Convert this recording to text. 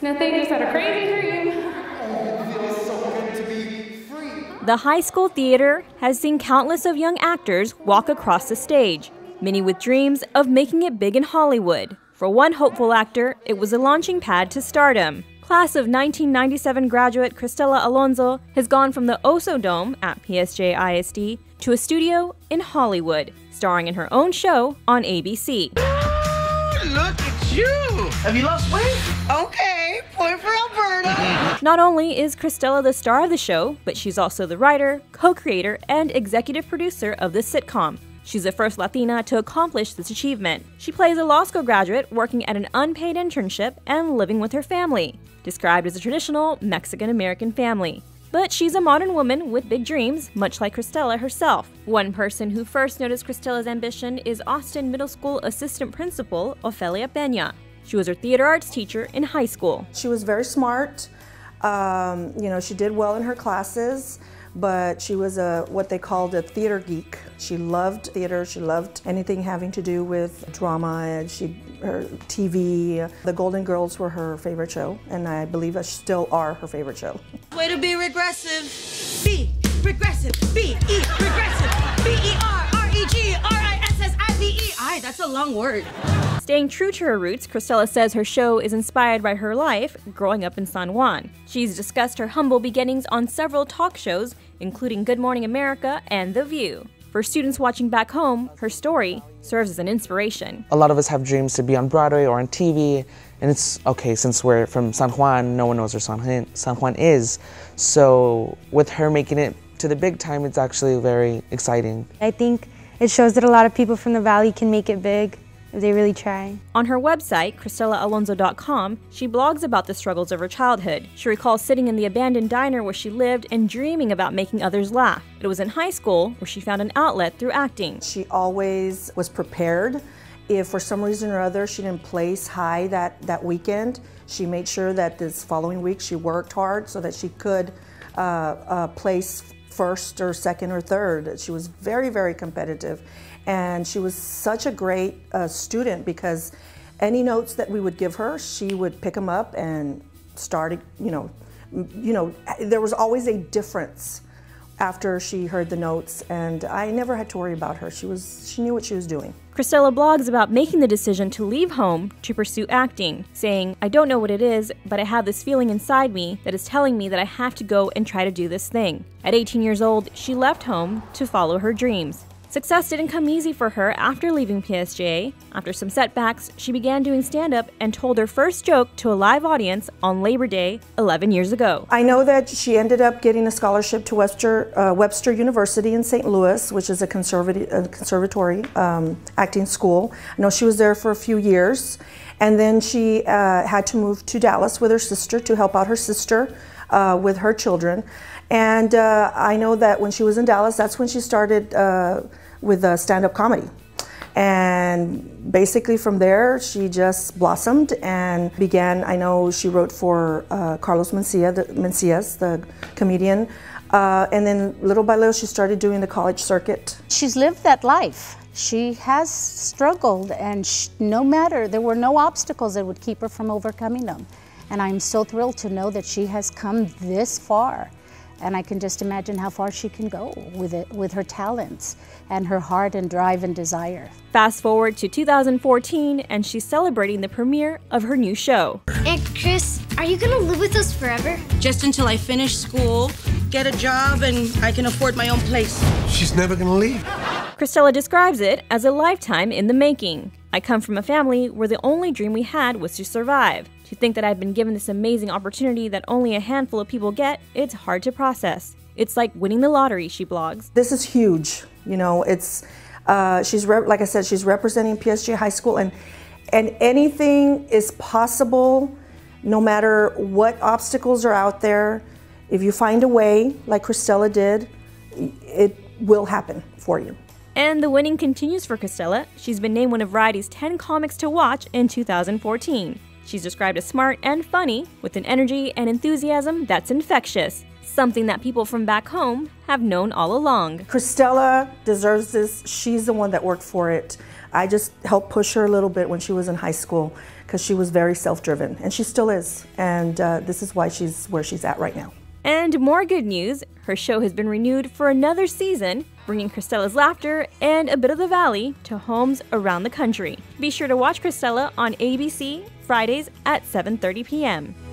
Nothing, just had a crazy dream. It feels so good to be free. The high school theater has seen countless of young actors walk across the stage, many with dreams of making it big in Hollywood. For one hopeful actor, it was a launching pad to stardom. Class of 1997 graduate Cristela Alonzo has gone from the Oso Dome at PSJA ISD to a studio in Hollywood, starring in her own show on ABC. Look at you! Have you lost weight? Okay, point for Alberta. Not only is Cristela the star of the show, but she's also the writer, co-creator, and executive producer of the sitcom. She's the first Latina to accomplish this achievement. She plays a law school graduate working at an unpaid internship and living with her family, described as a traditional Mexican-American family. But she's a modern woman with big dreams, much like Cristela herself. One person who first noticed Cristela's ambition is Austin Middle School assistant principal Ofelia Peña. She was her theater arts teacher in high school. She was very smart. She did well in her classes, but she was what they called a theater geek. She loved theater. She loved anything having to do with drama, and her TV. The Golden Girls were her favorite show, and I believe that still are her favorite show. Way to be regressive. B, regressive. B, E, regressive. B-E-R-R-E-G-R-I-S-S-I-V-E. That's a long word. Staying true to her roots, Cristela says her show is inspired by her life growing up in San Juan. She's discussed her humble beginnings on several talk shows, including Good Morning America and The View. For students watching back home, her story serves as an inspiration. A lot of us have dreams to be on Broadway or on TV, and it's okay, since we're from San Juan, no one knows where San Juan is. So with her making it to the big time, it's actually very exciting. I think it shows that a lot of people from the Valley can make it big if they really try. On her website, CristelaAlonzo.com, she blogs about the struggles of her childhood. She recalls sitting in the abandoned diner where she lived and dreaming about making others laugh. It was in high school where she found an outlet through acting. She always was prepared. If for some reason or other she didn't place high that weekend, she made sure that this following week she worked hard so that she could place first or second or third. She was very, very competitive. And she was such a great student because any notes that we would give her, she would pick them up and start, there was always a difference after she heard the notes, and I never had to worry about her. She knew what she was doing. Cristela blogs about making the decision to leave home to pursue acting, saying, "I don't know what it is, but I have this feeling inside me that is telling me that I have to go and try to do this thing." At 18 years old, she left home to follow her dreams. Success didn't come easy for her after leaving PSJA. After some setbacks, she began doing stand-up and told her first joke to a live audience on Labor Day 11 years ago. I know that she ended up getting a scholarship to Webster University in St. Louis, which is a conservatory acting school. I know she was there for a few years, and then she had to move to Dallas with her sister to help out her sister with her children. And I know that when she was in Dallas, that's when she started with stand-up comedy. And basically from there, she just blossomed and began, I know she wrote for Carlos Mencias, the comedian, and then little by little she started doing the college circuit. She's lived that life. She has struggled, and there were no obstacles that would keep her from overcoming them. And I'm so thrilled to know that she has come this far. And I can just imagine how far she can go with her talents and her heart and drive and desire. Fast forward to 2014, and she's celebrating the premiere of her new show. Aunt Chris, are you gonna live with us forever? Just until I finish school, get a job, and I can afford my own place. She's never gonna leave. Cristela describes it as a lifetime in the making. "I come from a family where the only dream we had was to survive. To think that I've been given this amazing opportunity that only a handful of people get, it's hard to process. It's like winning the lottery," she blogs. This is huge. Like I said, she's representing PSJA High School, and anything is possible no matter what obstacles are out there. If you find a way, like Cristela did, it will happen for you. And the winning continues for Cristela. She's been named one of Variety's 10 comics to watch in 2014. She's described as smart and funny, with an energy and enthusiasm that's infectious, something that people from back home have known all along. Cristela deserves this. She's the one that worked for it. I just helped push her a little bit when she was in high school, because she was very self-driven, and she still is. And this is why she's where she's at right now. And more good news, her show has been renewed for another season, bringing Cristela's laughter and a bit of the valley to homes around the country. Be sure to watch Cristela on ABC Fridays at 7:30 p.m.